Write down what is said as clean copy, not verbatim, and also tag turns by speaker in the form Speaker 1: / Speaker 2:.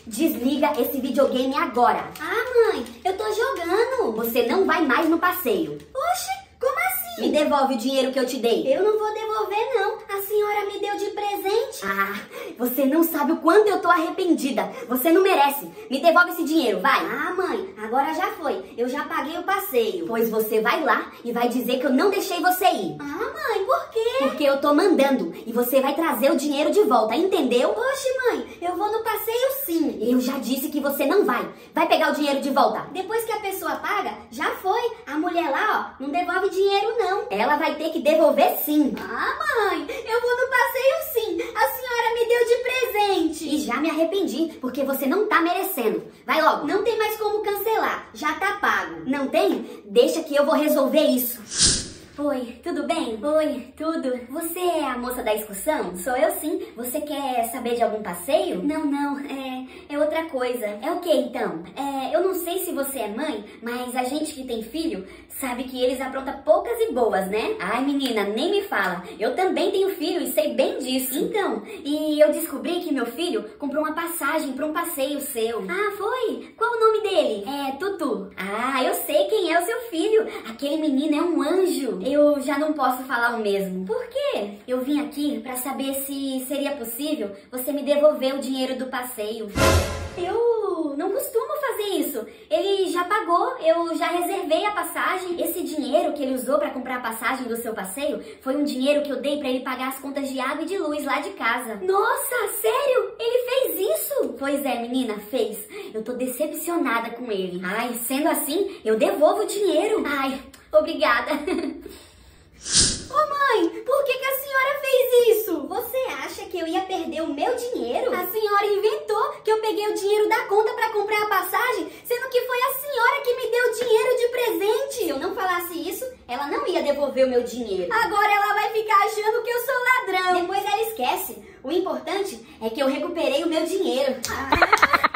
Speaker 1: desliga esse videogame agora.
Speaker 2: Ah, mãe, eu tô jogando.
Speaker 1: Você não vai mais no passeio.
Speaker 2: Oxe, como assim?
Speaker 1: Me devolve o dinheiro que eu te dei.
Speaker 2: Eu não vou devolver, não. A senhora me deu de presente.
Speaker 1: Ah, você não sabe o quanto eu tô arrependida. Você não merece. Me devolve esse dinheiro, vai.
Speaker 2: Ah, mãe, agora já foi. Eu já paguei o passeio.
Speaker 1: Pois você vai lá e vai dizer que eu não deixei você ir.
Speaker 2: Ah, mãe, por quê?
Speaker 1: Porque eu tô mandando e você vai trazer o dinheiro de volta, entendeu?
Speaker 2: Oxe, mãe, eu vou no passeio sim.
Speaker 1: Eu já disse que você não vai. Vai pegar o dinheiro de volta.
Speaker 2: Depois que a pessoa paga, já foi. A mulher lá, ó, não devolve dinheiro não.
Speaker 1: Ela vai ter que devolver sim.
Speaker 2: Ah, mãe, eu vou no passeio sim. A senhora me deu de presente.
Speaker 1: E já me arrependi, porque você não tá merecendo. Vai logo.
Speaker 2: Não tem mais como cancelar, já tá pago.
Speaker 1: Não tem? Deixa que eu vou resolver isso.
Speaker 2: Oi, tudo bem?
Speaker 1: Oi, tudo? Você é a moça da excursão?
Speaker 2: Sou eu sim.
Speaker 1: Você quer saber de algum passeio?
Speaker 2: Não, é outra coisa.
Speaker 1: É o que então?
Speaker 2: Eu não sei se você é mãe, mas a gente que tem filho sabe que eles aprontam poucas e boas, né?
Speaker 1: Ai, menina, nem me fala. Eu também tenho filho e sei bem disso.
Speaker 2: Então, e eu descobri que meu filho comprou uma passagem para um passeio seu.
Speaker 1: Ah, foi? Qual o nome dele?
Speaker 2: É Tutu.
Speaker 1: Ah, eu sei quem é o seu filho. Aquele menino é um anjo.
Speaker 2: Eu já não posso falar o mesmo.
Speaker 1: Por quê?
Speaker 2: Eu vim aqui para saber se seria possível você me devolver o dinheiro do passeio.
Speaker 1: Eu não costumo fazer isso. Ele já pagou, eu já reservei a passagem.
Speaker 2: Esse dinheiro que ele usou para comprar a passagem do seu passeio foi um dinheiro que eu dei para ele pagar as contas de água e de luz lá de casa.
Speaker 1: Nossa, sério? Ele fez isso?
Speaker 2: Pois é, menina, fez. Eu tô decepcionada com ele.
Speaker 1: Ai, sendo assim, eu devolvo o dinheiro.
Speaker 2: Ai, obrigada.
Speaker 1: Ô mãe, por que a senhora fez isso?
Speaker 2: Você acha que eu ia perder o meu dinheiro?
Speaker 1: A senhora inventou que eu peguei o dinheiro da conta pra comprar a passagem, sendo que foi a senhora que me deu o dinheiro de presente.
Speaker 2: Se eu não falasse isso, ela não ia devolver o meu dinheiro.
Speaker 1: Agora ela vai ficar achando que eu sou ladrão.
Speaker 2: Depois ela esquece. O importante é que eu recuperei o meu dinheiro.